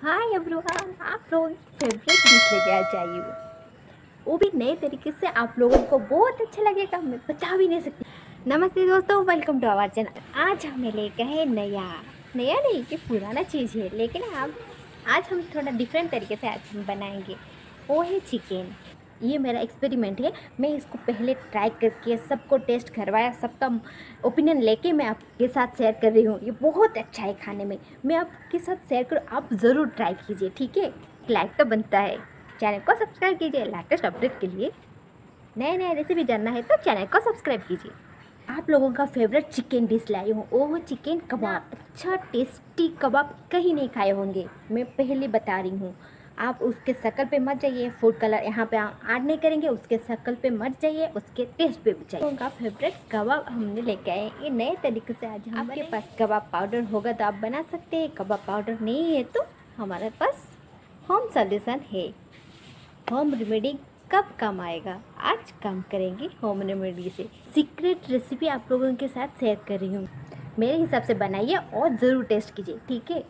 Hi everyone, आप लोगों की फेवरेट डिश लेके आ जाइए, वो भी नए तरीके से। आप लोगों को बहुत अच्छा लगेगा, मैं बता भी नहीं सकती। नमस्ते दोस्तों, वेलकम टू आवर चैनल। आज हमें लेकर है नया नहीं कि पुराना चीज़ है, लेकिन आज हम थोड़ा डिफरेंट तरीके से आज हम बनाएंगे। वो है चिकन। ये मेरा एक्सपेरिमेंट है। मैं इसको पहले ट्राई करके सबको टेस्ट करवाया, सबका ओपिनियन लेके मैं आपके साथ शेयर कर रही हूँ। ये बहुत अच्छा है खाने में, मैं आपके साथ शेयर करूँ। आप ज़रूर ट्राई कीजिए, ठीक है। लाइक तो बनता है, चैनल को सब्सक्राइब कीजिए। लेटेस्ट अपडेट के लिए, नए नए रेसिपी जानना है तो चैनल को सब्सक्राइब कीजिए। आप लोगों का फेवरेट चिकन डिश लाई हूँ, वो है चिकन कबाब। अच्छा टेस्टी कबाब कहीं नहीं खाए होंगे, मैं पहले बता रही हूँ। आप उसके शक्ल पे मत जाइए, फूड कलर यहाँ पे ऐड नहीं करेंगे। उसके शक्ल पे मत जाइए, उसके टेस्ट पे भी जाइए। उनका फेवरेट कबाब हमने लेके आए ये नए तरीके से। आज आपके पास कबाब पाउडर होगा तो आप बना सकते हैं। कबाब पाउडर नहीं है तो हमारे पास होम सोल्यूशन है। होम रेमेडी कब काम आएगा, आज काम करेंगे होम रेमेडी से। सीक्रेट रेसिपी आप लोगों के साथ शेयर कर रही हूँ। मेरे हिसाब से बनाइए और ज़रूर टेस्ट कीजिए, ठीक है।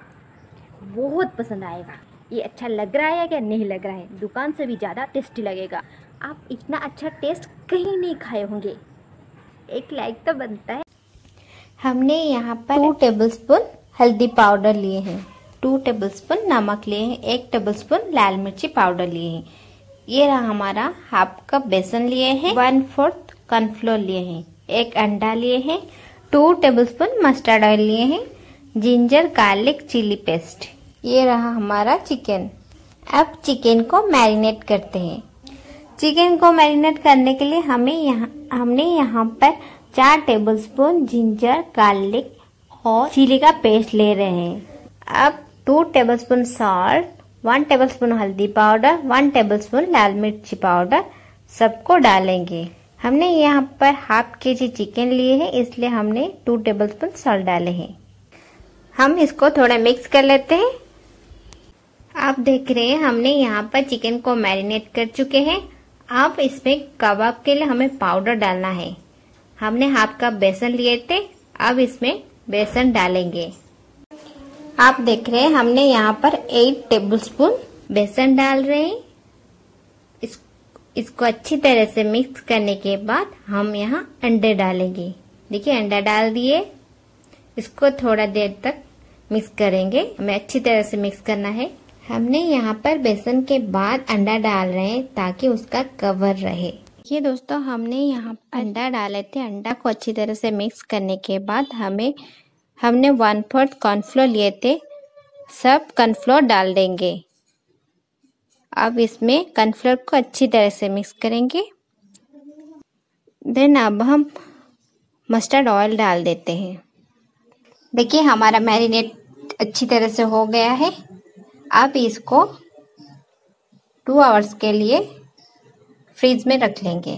बहुत पसंद आएगा। ये अच्छा लग रहा है क्या नहीं लग रहा है, दुकान से भी ज़्यादा टेस्टी लगेगा। आप इतना अच्छा टेस्ट कहीं नहीं खाए होंगे। एक लाइक तो बनता है। हमने यहाँ पर 2 टेबलस्पून हल्दी पाउडर लिए हैं, 2 टेबलस्पून नमक लिए हैं, 1 टेबलस्पून लाल मिर्ची पाउडर लिए हैं। ये रहा हमारा हाफ कप बेसन लिए हैं, 1/4 कॉर्नफ्लोर लिए हैं, 1 अंडा लिए हैं, 2 टेबलस्पून मस्टर्ड ऑयल लिए हैं, जिंजर गार्लिक चिली पेस्ट। ये रहा हमारा चिकन। अब चिकन को मैरिनेट करते हैं। चिकन को मैरिनेट करने के लिए हमने यहाँ पर 4 टेबलस्पून जिंजर गार्लिक और चिली का पेस्ट ले रहे हैं। अब 2 टेबलस्पून सॉल्ट, 1 टेबलस्पून हल्दी पाउडर, 1 टेबलस्पून लाल मिर्ची पाउडर सबको डालेंगे। हमने यहाँ पर हाफ केजी चिकन लिए हैं, इसलिए हमने 2 टेबलस्पून सॉल्ट डाले हैं। हम इसको थोड़ा मिक्स कर लेते हैं। आप देख रहे हैं हमने यहाँ पर चिकन को मैरिनेट कर चुके हैं। अब इसमें कबाब के लिए हमें पाउडर डालना है। हमने हाफ कप बेसन लिए थे, अब इसमें बेसन डालेंगे। आप देख रहे हैं हमने यहाँ पर 8 टेबलस्पून बेसन डाल रहे हैं। इसको अच्छी तरह से मिक्स करने के बाद हम यहाँ अंडे डालेंगे। देखिए अंडा डाल दिए। इसको थोड़ा देर तक मिक्स करेंगे, हमें अच्छी तरह से मिक्स करना है। हमने यहाँ पर बेसन के बाद अंडा डाल रहे हैं ताकि उसका कवर रहे। ये दोस्तों हमने यहाँ अंडा डाले थे। अंडा को अच्छी तरह से मिक्स करने के बाद हमने 1/4 कॉर्नफ्लोर लिए थे, सब कॉर्नफ्लोर डाल देंगे। अब इसमें कॉर्नफ्लोर को अच्छी तरह से मिक्स करेंगे। देन अब हम मस्टर्ड ऑयल डाल देते हैं। देखिए हमारा मैरिनेट अच्छी तरह से हो गया है। अब इसको 2 आवर्स के लिए फ्रीज में रख लेंगे।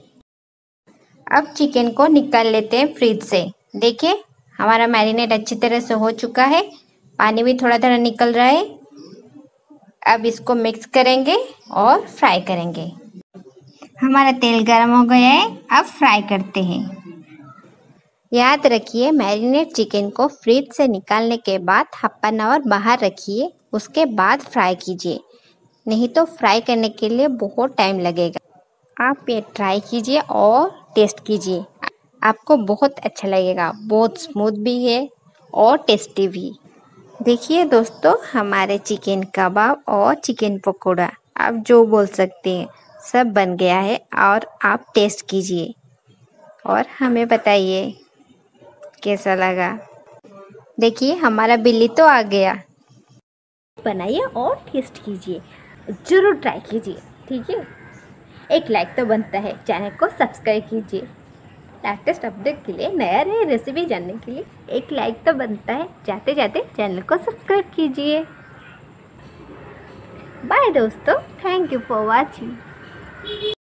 अब चिकन को निकाल लेते हैं फ्रीज से। देखिए हमारा मैरिनेट अच्छी तरह से हो चुका है, पानी भी थोड़ा थोड़ा निकल रहा है। अब इसको मिक्स करेंगे और फ्राई करेंगे। हमारा तेल गर्म हो गया है, अब फ्राई करते हैं। याद रखिए मैरिनेट चिकन को फ्रीज से निकालने के बाद 1/2 आवर बाहर रखिए, उसके बाद फ्राई कीजिए, नहीं तो फ्राई करने के लिए बहुत टाइम लगेगा। आप ये ट्राई कीजिए और टेस्ट कीजिए, आपको बहुत अच्छा लगेगा। बहुत स्मूथ भी है और टेस्टी भी। देखिए दोस्तों हमारे चिकन कबाब और चिकन पकौड़ा, आप जो बोल सकते हैं, सब बन गया है। और आप टेस्ट कीजिए और हमें बताइए कैसा लगा। देखिए हमारा बिल्ली तो आ गया। बनाइए और टेस्ट कीजिए, ज़रूर ट्राई कीजिए, ठीक है। एक लाइक तो बनता है, चैनल को सब्सक्राइब कीजिए। लेटेस्ट अपडेट के लिए, नया नया रेसिपी जानने के लिए एक लाइक तो बनता है। जाते जाते चैनल को सब्सक्राइब कीजिए। बाय दोस्तों, थैंक यू फॉर वॉचिंग।